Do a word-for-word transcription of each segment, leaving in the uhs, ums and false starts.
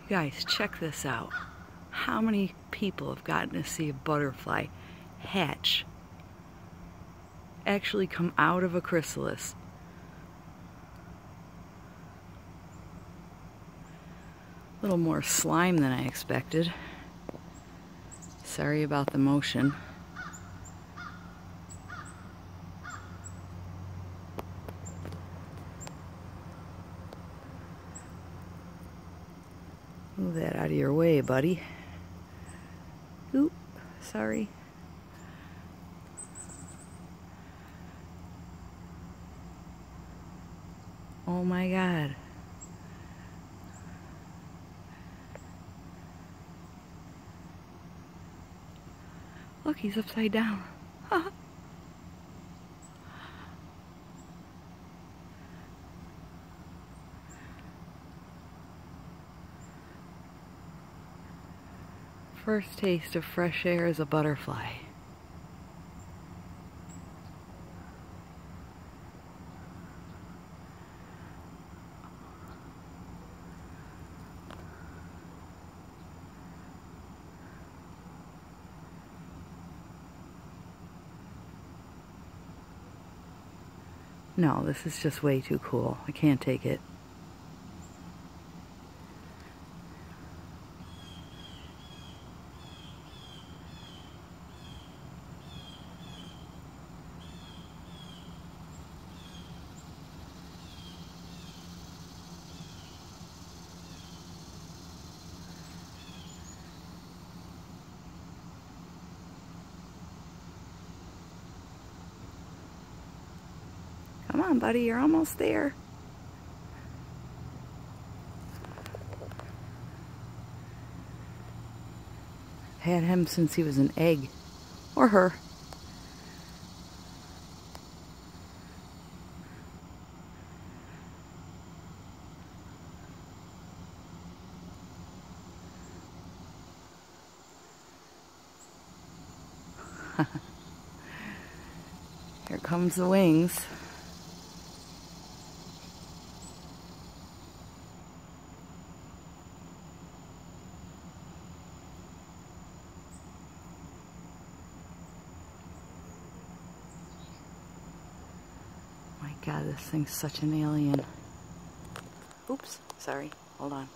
Guys, check this out. How many people have gotten to see a butterfly hatch, actually come out of a chrysalis? A little more slime than I expected. Sorry about the motion. Move that out of your way, buddy. Oop, sorry. Oh my God. Look, he's upside down. First taste of fresh air as a butterfly. No, this is just way too cool. I can't take it. Come on, buddy, you're almost there. Had him since he was an egg. Or her. Here comes the wings. My God, this thing's such an alien. Oops, sorry, hold on.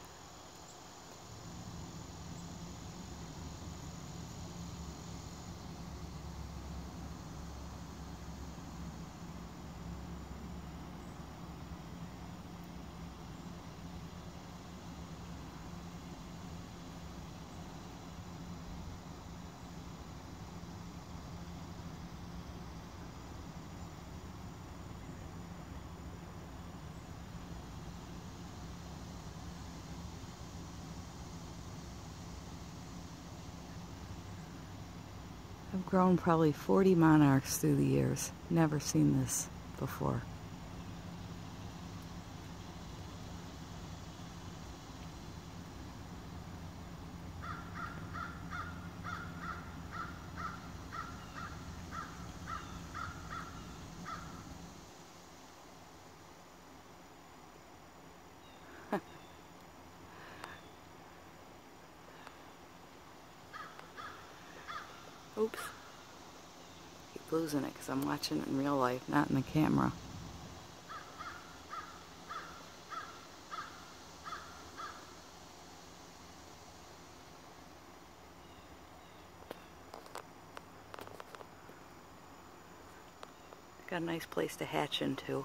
I've grown probably forty monarchs through the years. Never seen this before. Oops. Keep losing it because I'm watching it in real life, not in the camera. Got a nice place to hatch into.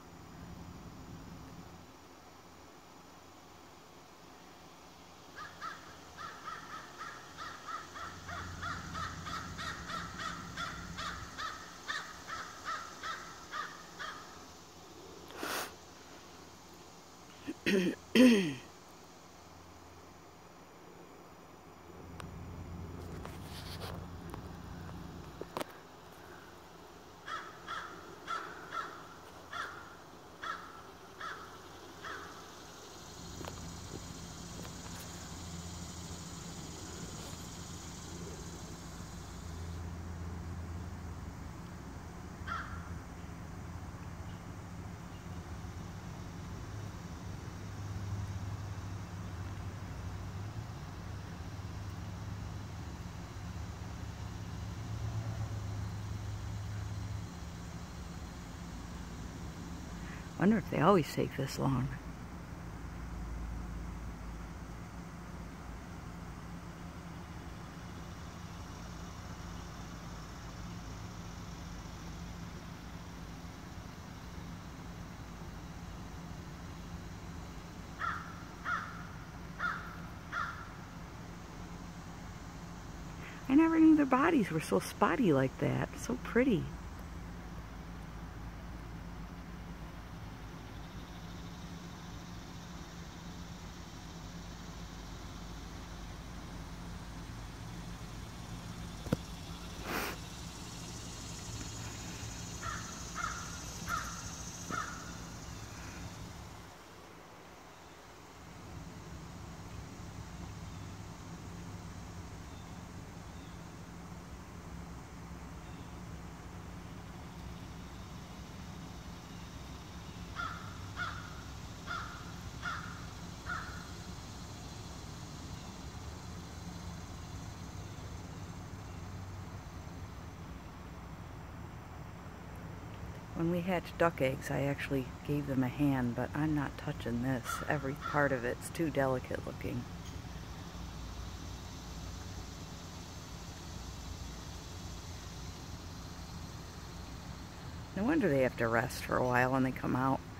Wonder if they always take this long. I never knew their bodies were so spotty like that. So pretty. When we hatched duck eggs, I actually gave them a hand, but I'm not touching this. Every part of it's too delicate looking. No wonder they have to rest for a while when they come out.